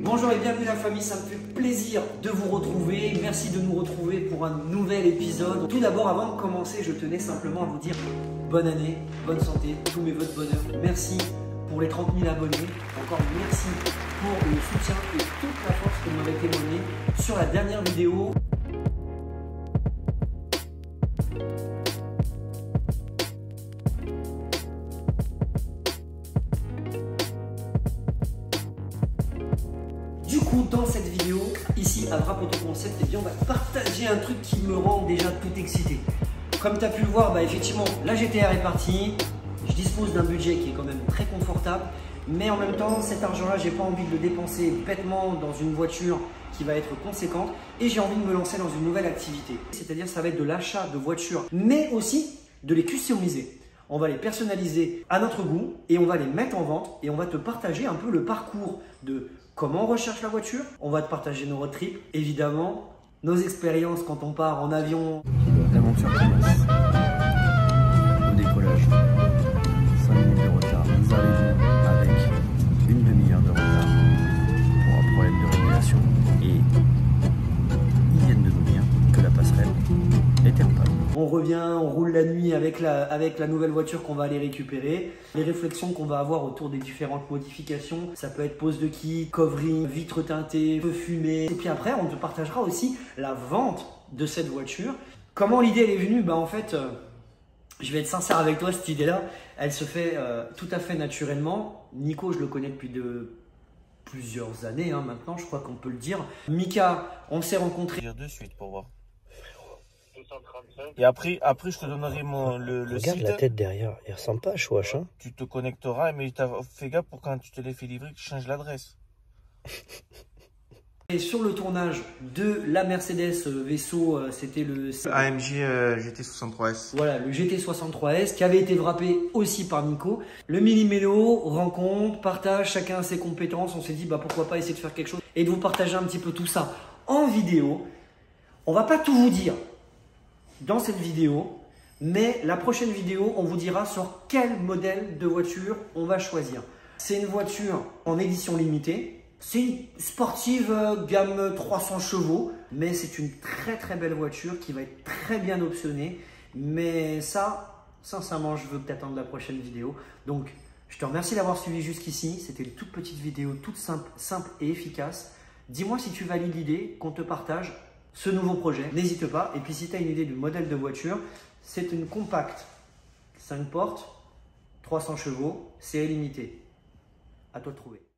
Bonjour et bienvenue la famille, ça me fait plaisir de vous retrouver. Merci de nous retrouver pour un nouvel épisode. Tout d'abord, avant de commencer, je tenais simplement à vous dire bonne année, bonne santé, tous mes vœux de bonheur. Merci pour les 30 000 abonnés. Encore merci pour le soutien et toute la force que vous m'avez témoigné sur la dernière vidéo. Du coup, dans cette vidéo, ici à Wrap Auto Concept, eh bien, on va partager un truc qui me rend déjà tout excité. Comme tu as pu le voir, effectivement, la GTR est partie. Je dispose d'un budget qui est quand même très confortable. Mais en même temps, cet argent-là, j'ai pas envie de le dépenser bêtement dans une voiture qui va être conséquente. Et j'ai envie de me lancer dans une nouvelle activité. C'est-à-dire, ça va être de l'achat de voitures, mais aussi de les customiser. On va les personnaliser à notre goût et on va les mettre en vente et on va te partager un peu le parcours de comment on recherche la voiture. On va te partager nos road trips, évidemment, nos expériences quand on part en avion. L'aventure commence. Au décollage, 5 minutes de retard. Nous arrivons avec une demi-heure de retard pour un problème de régulation. Et ils viennent de nous dire que la passerelle était en panne. On revient, on roule la nuit avec la nouvelle voiture qu'on va aller récupérer. Les réflexions qu'on va avoir autour des différentes modifications, ça peut être pose de quille, covering, vitres teintées, feu fumé. Et puis après, on te partagera aussi la vente de cette voiture. Comment l'idée elle est venue? En fait, je vais être sincère avec toi, cette idée-là, elle se fait tout à fait naturellement. Nico, je le connais depuis plusieurs années maintenant, je crois qu'on peut le dire. Mika, on s'est rencontrés. De suite pour voir. Et après je te donnerai le Regarde site. la tête derrière, il ressemble pas à Chouache, hein. Tu te connecteras, mais fais gaffe pour quand tu te les fais livrer, que tu changes l'adresse. Et sur le tournage de la Mercedes vaisseau, c'était le AMG GT63S. Voilà, le GT63S qui avait été wrappé aussi par Nico. Le mini-mélo, rencontre, partage, chacun a ses compétences. On s'est dit pourquoi pas essayer de faire quelque chose et de vous partager un petit peu tout ça en vidéo. On va pas tout vous dire dans cette vidéo, mais la prochaine vidéo, on vous dira sur quel modèle de voiture on va choisir. C'est une voiture en édition limitée. C'est une sportive gamme 300 chevaux, mais c'est une très belle voiture qui va être très bien optionnée. Mais ça, sincèrement, je veux que tu attendes la prochaine vidéo. Donc, je te remercie d'avoir suivi jusqu'ici. C'était une toute petite vidéo, toute simple et efficace. Dis-moi si tu valides l'idée qu'on te partage ce nouveau projet. N'hésite pas. Et puis, si tu as une idée du modèle de voiture, c'est une compacte 5 portes, 300 chevaux, c'est illimité. À toi de trouver.